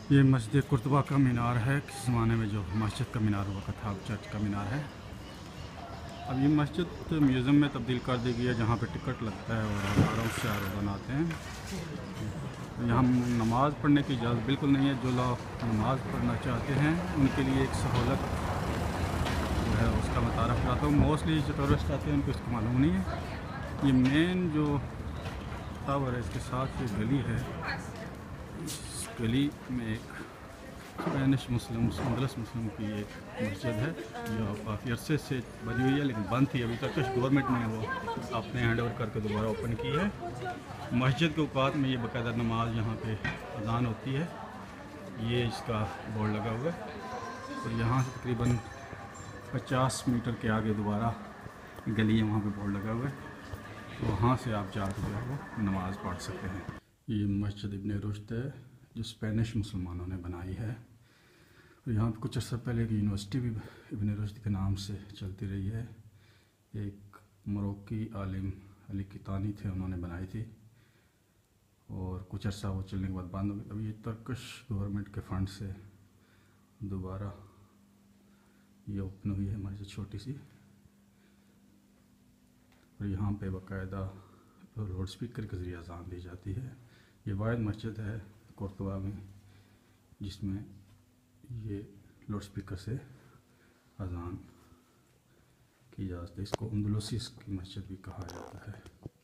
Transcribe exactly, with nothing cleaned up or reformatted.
یہ مسجد قرطبہ کا مینار ہے، کس زمانے میں جو مسجد کا مینار ہوا تھا، چرچ کا مینار ہے۔ اب یہ مسجد میوزیم میں تبدیل کر دی گئی ہے، جہاں پہ ٹکٹ لگتا ہے اور ہزاروں شہروزان آتے ہیں۔ یہاں نماز پڑھنے کی اجازت بالکل نہیں ہے۔ جو لوگ نماز پڑھنا چاہتے ہیں ان کے لیے ایک سہولت جو ہے اس کا میں تعارف کراتا ہوں۔ موسٹلی جو ٹورسٹ آتے ہیں ان کو اس کو معلوم نہیں ہے۔ یہ مین جو ٹاور ہے، اس کے ساتھ یہ گلی ہے، اس گلی میں ایک اسپینش مسلم اندلس مسلم کی ایک مسجد ہے جو کافی عرصے سے بنی ہوئی ہے، لیکن بند تھی۔ ابھی تک گورنمنٹ نے وہ اپنے ہینڈ اوور کر کے دوبارہ اوپن کی ہے۔ مسجد کے اوقات میں یہ باقاعدہ نماز یہاں پہ اذان ہوتی ہے۔ یہ اس کا بورڈ لگا ہوا ہے اور یہاں سے تقریباً پچاس میٹر کے آگے دوبارہ گلی ہے، وہاں پہ بورڈ لگا ہوا ہے، وہاں سے آپ جا کے جو ہے وہ نماز پڑھ سکتے ہیں۔ یہ مسجد ابن رشد ہے جو اسپینش مسلمانوں نے بنائی ہے، اور یہاں پہ کچھ عرصہ پہلے ایک یونیورسٹی بھی ابن رشد کے نام سے چلتی رہی ہے۔ ایک مروکی عالم علی کتانی تھے، انہوں نے بنائی تھی، اور کچھ عرصہ وہ چلنے کے بعد بند ہو گئی۔ اب یہ ترکش گورنمنٹ کے فنڈ سے دوبارہ یہ اوپن ہوئی ہے مسجد، چھوٹی سی، اور یہاں پہ باقاعدہ لاؤڈ اسپیکر کے ذریعے اذان دی جاتی ہے۔ یہ واحد مسجد ہے قرطبہ میں جس میں یہ لاؤڈ اسپیکر سے اذان کی اجازت ہے۔ اس کو اندلسی کی مسجد بھی کہا جاتا ہے۔